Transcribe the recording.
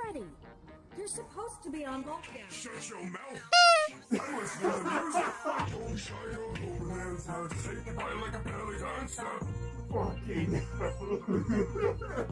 already. You're supposed to be on lockdown. Shut your mouth! I listen to the music! Oh, shut your old man's house. Take your body like a belly dancer! Fucking hell.